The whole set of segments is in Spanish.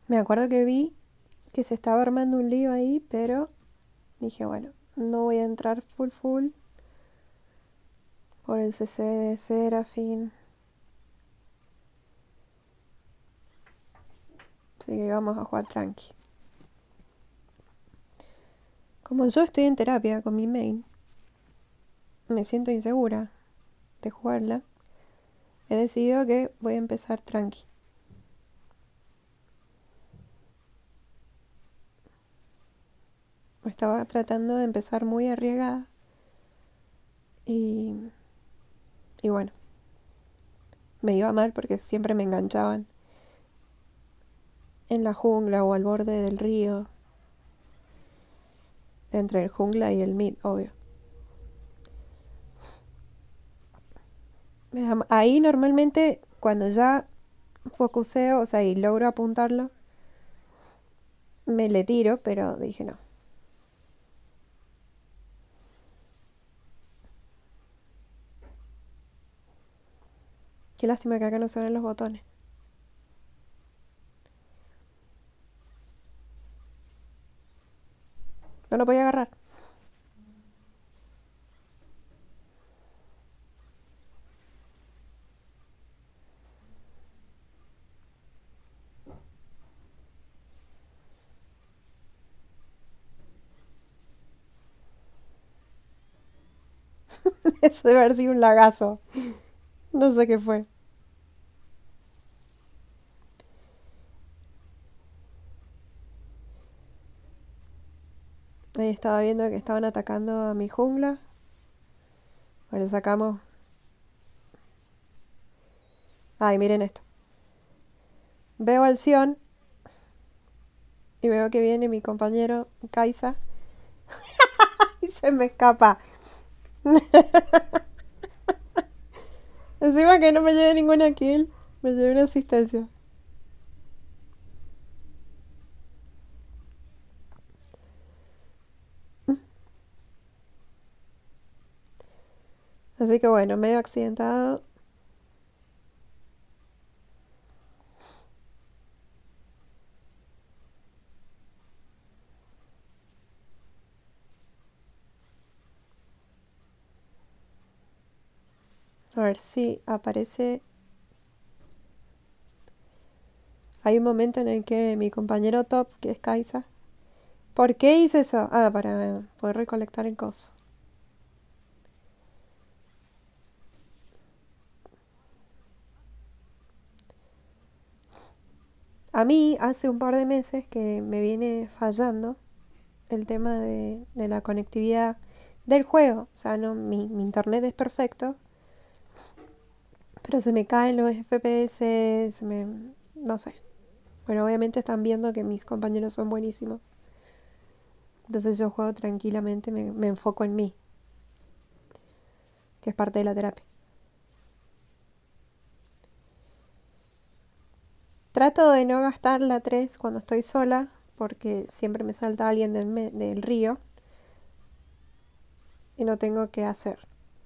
Me acuerdo que vi que se estaba armando un lío ahí, pero dije, bueno, no voy a entrar full por el CC de Serafin. Así que vamos a jugar tranqui. Como yo estoy en terapia con mi main, me siento insegura de jugarla. He decidido que voy a empezar tranqui. Estaba tratando de empezar muy arriesgada. Y, y bueno, me iba mal porque siempre me enganchaban en la jungla o al borde del río. Entre el jungla y el mid, obvio. Ahí normalmente cuando ya focuseo, o sea, y logro apuntarlo, me le tiro, pero dije no. Qué lástima que acá no se ven los botones. No lo podía agarrar. Eso debe haber sido un lagazo. No sé qué fue. Ahí estaba viendo que estaban atacando a mi jungla. Bueno, sacamos. Ay, miren esto. Veo al Sion y veo que viene mi compañero Kaisa y se me escapa. Encima que no me lleve ninguna kill, me lleve una asistencia. Así que bueno, medio accidentado. A ver si aparece. Hay un momento en el que mi compañero top, que es Kaisa. ¿Por qué hice eso? Ah, para poder recolectar el coso. A mí hace un par de meses que me viene fallando el tema de la conectividad del juego. O sea, no, mi internet es perfecto, pero se me caen los FPS, no sé. Bueno, obviamente están viendo que mis compañeros son buenísimos. Entonces yo juego tranquilamente, me enfoco en mí, que es parte de la terapia. Trato de no gastar la 3 cuando estoy sola, porque siempre me salta alguien del río y no tengo qué hacer.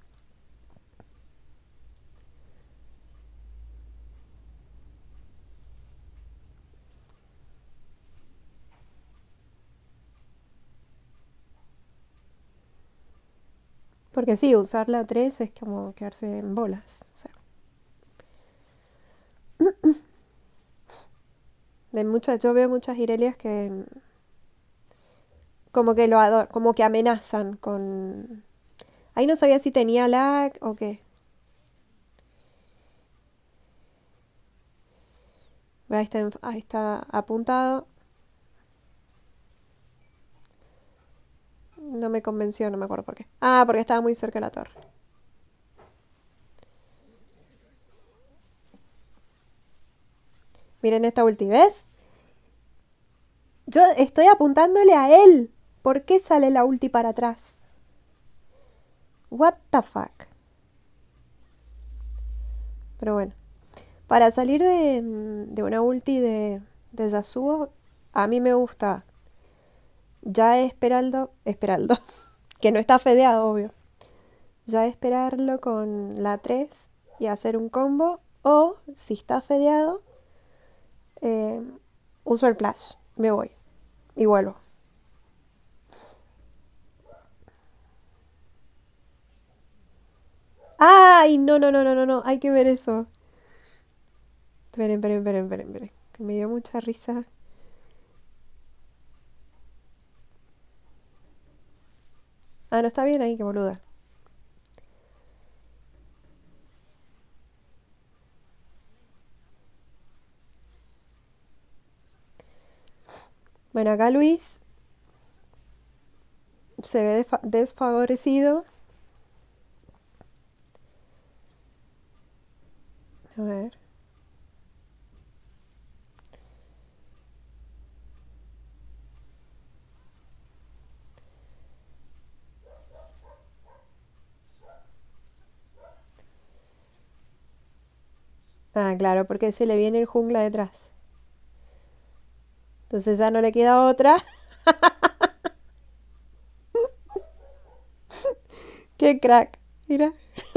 Porque sí, usar la 3 es como quedarse en bolas. O sea, yo veo muchas Irelias que como que como que amenazan con... Ahí no sabía si tenía lag o qué. Ahí está apuntado. No me convenció, no me acuerdo por qué. Ah, porque estaba muy cerca de la torre. Miren esta ulti, ¿ves? Yo estoy apuntándole a él. ¿Por qué sale la ulti para atrás? What the fuck. Pero bueno. Para salir de una ulti de Yasuo, a mí me gusta ya Esperaldo, que no está fedeado, obvio. Ya esperarlo con la 3 y hacer un combo. O, si está fedeado, eh, Uso el Flash. Me voy. Y vuelvo. ¡Ay! No, no, no, no, no, no. Hay que ver eso. Esperen, esperen, esperen, esperen, esperen. Que me dio mucha risa. Ah, no está bien ahí, qué boluda. Bueno, acá Luis se ve desfavorecido. A ver. Ah, claro, porque se le viene el jungla detrás. Entonces ya no le queda otra. ¡Qué crack! Mira.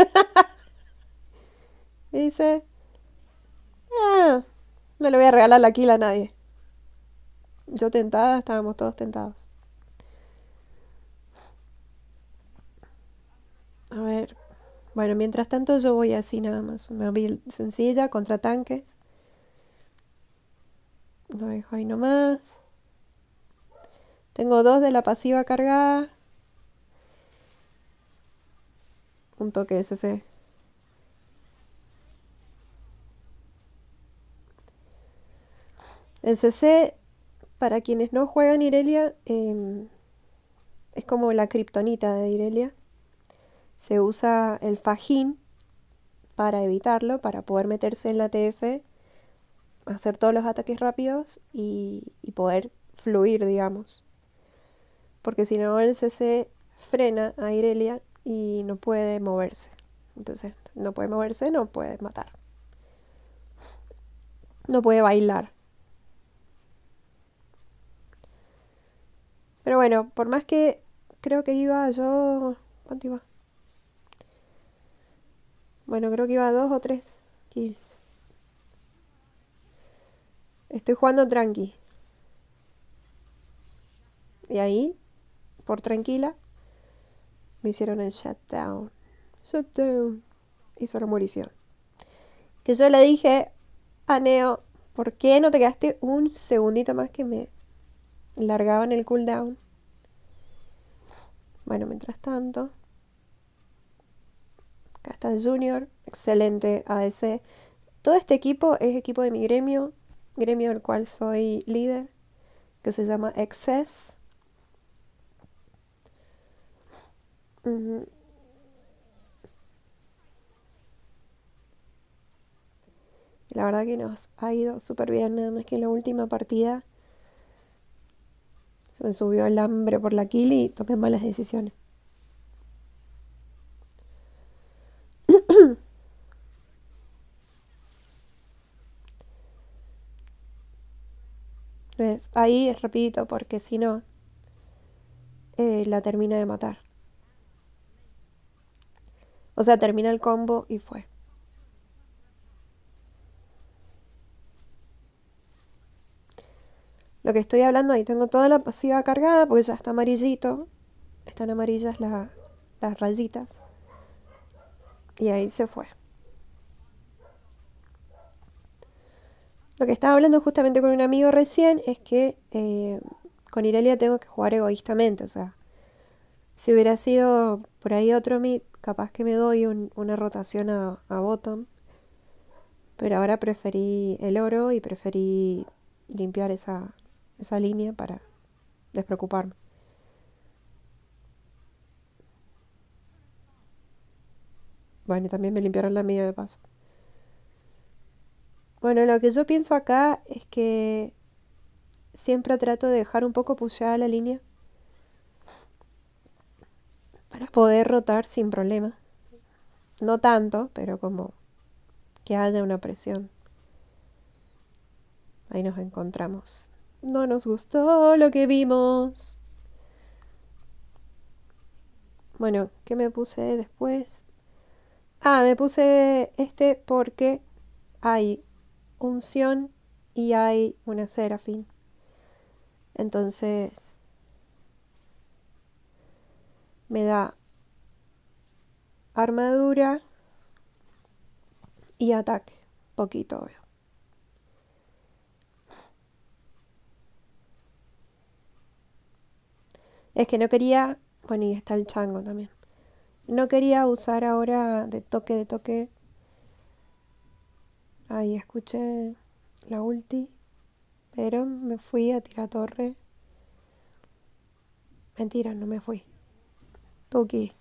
Dice, ah, no le voy a regalar la kill a nadie. Yo tentada, estábamos todos tentados. A ver. Bueno, mientras tanto yo voy así nada más. Una build sencilla contra tanques. Lo dejo ahí nomás. Tengo dos de la pasiva cargada. Un toque SC. El CC, para quienes no juegan Irelia, es como la kriptonita de Irelia. Se usa el fajín para evitarlo, para poder meterse en la TF, hacer todos los ataques rápidos y poder fluir, digamos. Porque si no, el CC frena a Irelia y no puede moverse. Entonces, no puede moverse, no puede matar. No puede bailar. Pero bueno, por más que creo que iba yo... ¿Cuánto iba? Bueno, creo que iba a 2 o 3 kills. Estoy jugando tranqui. Y ahí, por tranquila, me hicieron el shutdown. Shutdown. Hizo la morición. Que yo le dije a Neo, ¿por qué no te quedaste un segundito más que me largaban el cooldown? Bueno, mientras tanto, acá está el Junior, excelente ADC. Todo este equipo es equipo de mi gremio, gremio del cual soy líder, que se llama Excess. Ujú. La verdad que nos ha ido súper bien, nada más que en la última partida se me subió el hambre por la kill y tomé malas decisiones. ¿Ves? Ahí es rapidito porque si no, la termina de matar. O sea, termina el combo y fue. Lo que estoy hablando ahí, tengo toda la pasiva cargada porque ya está amarillito. Están amarillas las rayitas. Y ahí se fue. Lo que estaba hablando justamente con un amigo recién es que con Irelia tengo que jugar egoístamente. O sea, si hubiera sido por ahí otro mid, capaz que me doy una rotación a bottom. Pero ahora preferí el oro y preferí limpiar esa línea para despreocuparme. Bueno, y también me limpiaron la mía de paso. Bueno, lo que yo pienso acá es que siempre trato de dejar un poco pusheada la línea para poder rotar sin problema. No tanto, pero como que haya una presión. Ahí nos encontramos. No nos gustó lo que vimos. Bueno, ¿qué me puse después? Ah, me puse este porque hay unción y hay una Seraphine. Entonces me da armadura y ataque. Poquito, obvio. Es que no quería... Bueno, y está el chango también. No quería usar ahora de toque. Ahí escuché la ulti. Pero me fui a tirar torre. Mentira, no me fui. Tuki.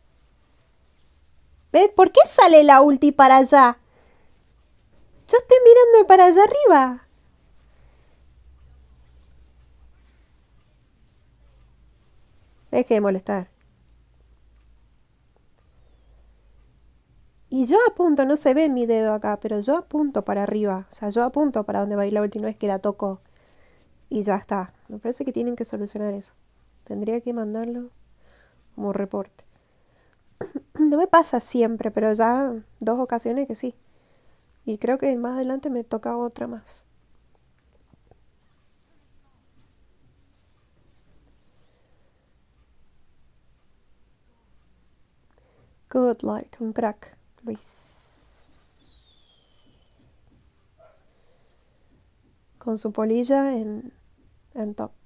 ¿Ves? ¿Por qué sale la ulti para allá? Yo estoy mirando para allá arriba. Deje de molestar. Y yo apunto, no se ve mi dedo acá, pero yo apunto para arriba. O sea, yo apunto para donde va a ir la ulti, no es que la toco y ya está. Me parece que tienen que solucionar eso. Tendría que mandarlo como reporte. No me pasa siempre, pero ya 2 ocasiones que sí. Y creo que más adelante me toca otra más. Good luck, un crack, Luis. Con su polilla en top.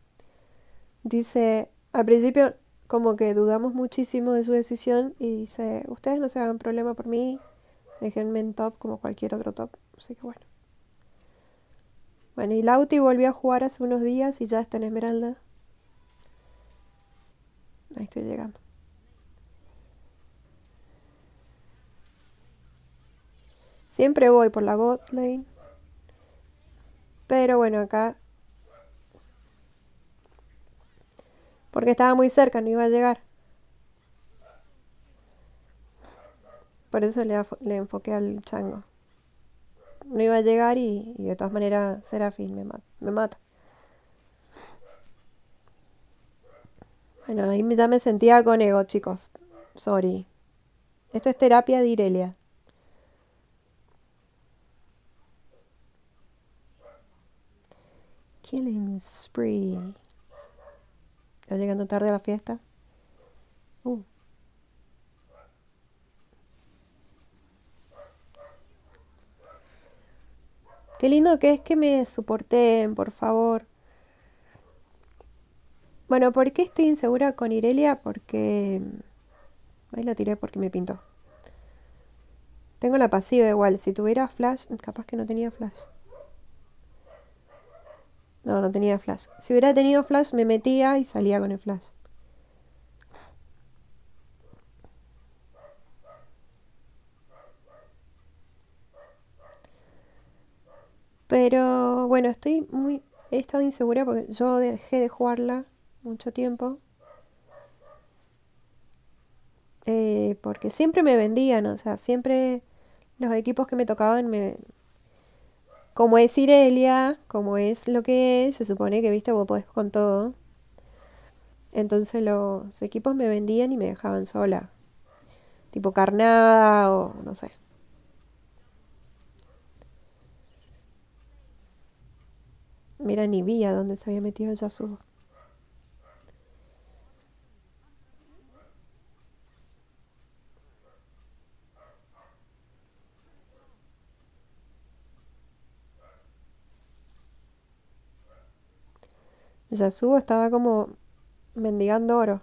Dice, al principio como que dudamos muchísimo de su decisión y dice, ustedes no se hagan problema por mí, déjenme en top como cualquier otro top. Así que bueno. Bueno, y Lauti volvió a jugar hace unos días y ya está en Esmeralda. Ahí estoy llegando. Siempre voy por la bot lane. Pero bueno, acá... Porque estaba muy cerca, no iba a llegar. Por eso le enfoqué al chango. No iba a llegar y de todas maneras Serafín me mata. Bueno, ahí ya me sentía con ego, chicos. Sorry. Esto es terapia de Irelia. Killing spree. ¿Está llegando tarde a la fiesta? Uh. Qué lindo que es que me soporten, por favor. Bueno, ¿por qué estoy insegura con Irelia? Porque... Ahí la tiré porque me pintó. Tengo la pasiva igual. Si tuviera flash... Capaz que no tenía flash. No, no tenía flash. Si hubiera tenido flash me metía y salía con el flash. Pero bueno, he estado insegura porque yo dejé de jugarla mucho tiempo. Porque siempre me vendían, o sea, siempre los equipos que me tocaban como es Irelia, como es lo que es, se supone que, viste, vos podés con todo. Entonces los equipos me vendían y me dejaban sola. Tipo carnada o no sé. Mira, ni vi a dónde se había metido el Yasuo. Yasuo estaba como mendigando oro.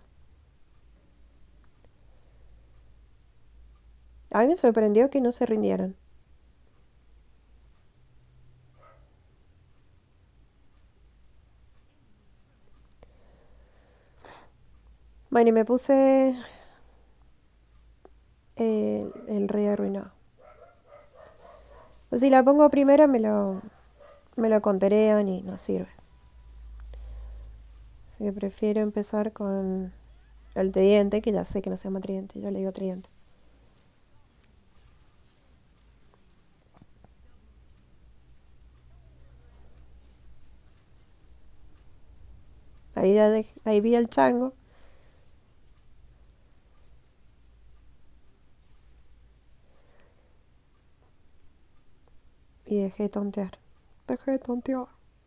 A mí me sorprendió que no se rindieran. Bueno, y me puse el rey arruinado. O si la pongo primero me lo conterean y no sirve. Así que prefiero empezar con el tridente, que ya sé que no se llama tridente, yo le digo tridente. Ahí vi el chango. Y dejé de tontear. Dejé de tontear.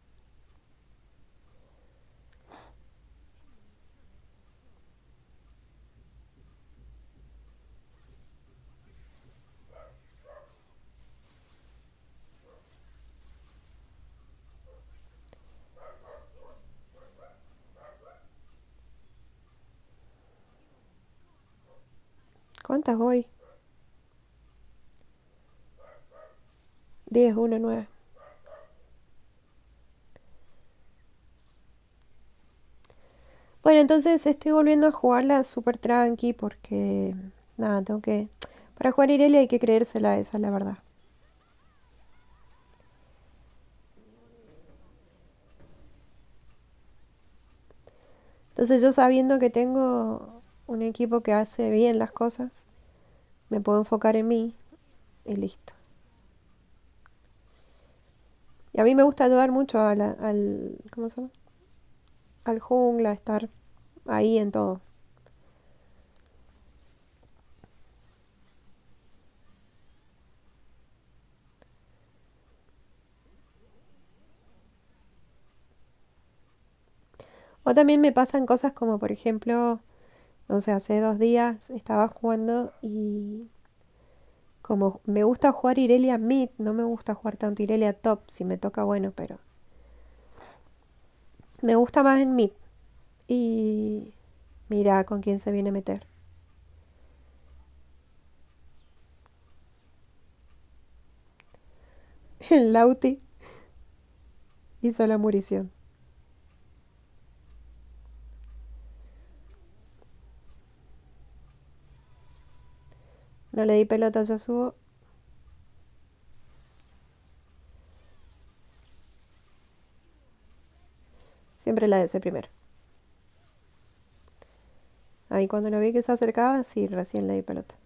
¿Cuántas voy? 10, 1, 9. Bueno, entonces estoy volviendo a jugarla super tranqui porque... Nada, tengo que... Para jugar Irelia hay que creérsela, esa es la verdad. Entonces yo sabiendo que tengo un equipo que hace bien las cosas, me puedo enfocar en mí y listo. Y a mí me gusta ayudar mucho al... ¿Cómo se llama? Al jungla, estar ahí en todo. O también me pasan cosas como, por ejemplo, no sé, hace 2 días estaba jugando y como me gusta jugar Irelia mid, no me gusta jugar tanto Irelia top, si me toca bueno, pero me gusta más en mid. Y mira con quién se viene a meter. El Lauti hizo la murición. No le di pelota a Yasuo. Siempre la de ese primero. Ahí cuando lo vi que se acercaba, sí, recién le di pelota.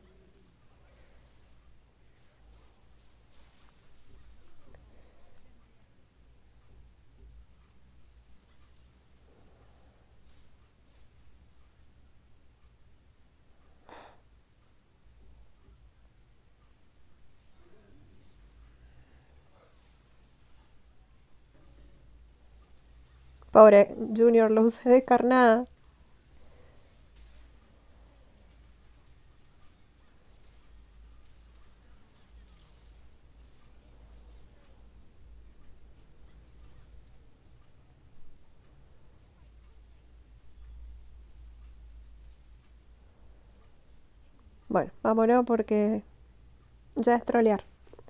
Pobre Junior, lo usé de carnada. Bueno, vámonos porque ya es trolear.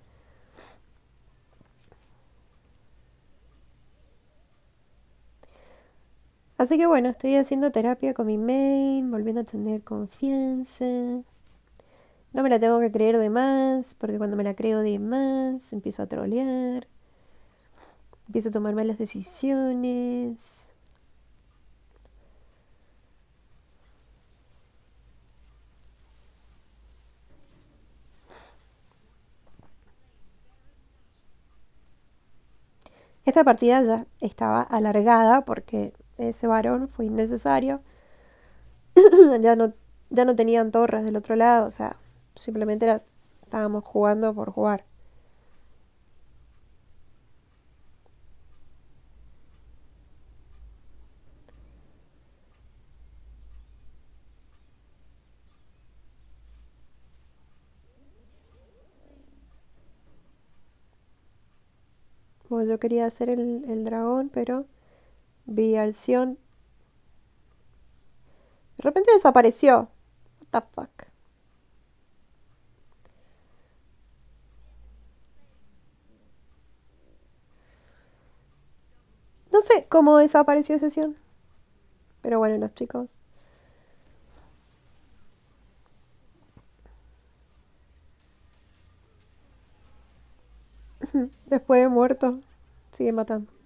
Así que bueno, estoy haciendo terapia con mi main, volviendo a tener confianza. No me la tengo que creer de más, porque cuando me la creo de más, empiezo a trolear, empiezo a tomar malas decisiones. Esta partida ya estaba alargada porque ese varón fue innecesario. ya no, ya no tenían torres del otro lado, o sea, simplemente estábamos jugando por jugar. Bueno, yo quería hacer el dragón, pero vi al Sion. De repente desapareció. What the fuck. No sé cómo desapareció Sesión. Pero bueno, los chicos. Después de muerto, sigue matando.